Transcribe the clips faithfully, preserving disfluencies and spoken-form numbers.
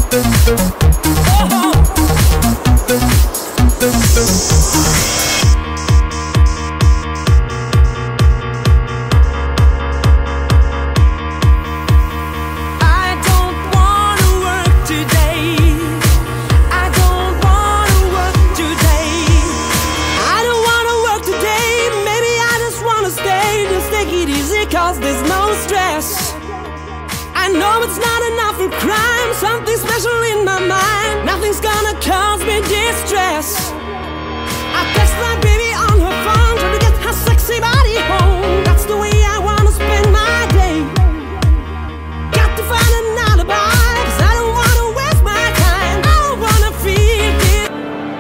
Cause there's no stress. I know it's not enough for crime. Something special in my mind. Nothing's gonna cause me distress. I text my baby on her phone, trying to get her sexy body home. That's the way I wanna spend my day. Got to find an alibi, cause I don't wanna waste my time. I don't wanna feel it.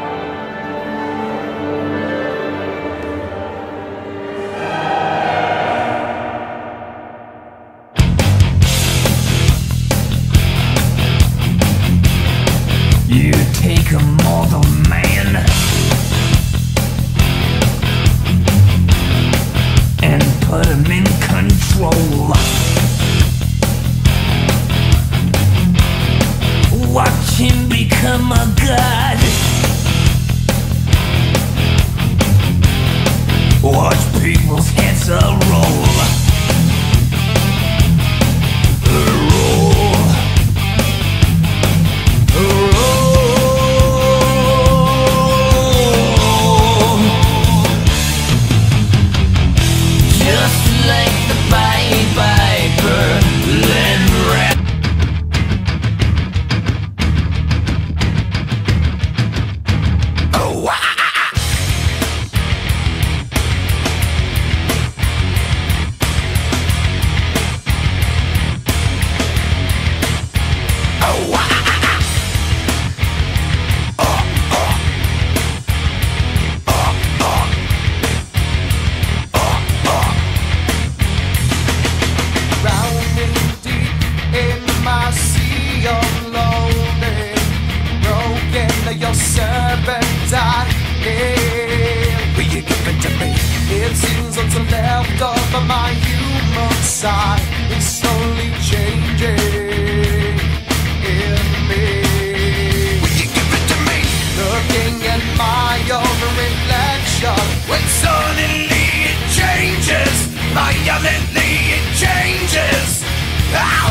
You take a mortal man and put him in control. Watch him become a god. Watch people's heads roll. Your servant I am. Will you give it to me? It seems what's left of my human side is slowly changing in me. Will you give it to me? Looking at my own reflection, when suddenly it changes, violently it changes. Ow!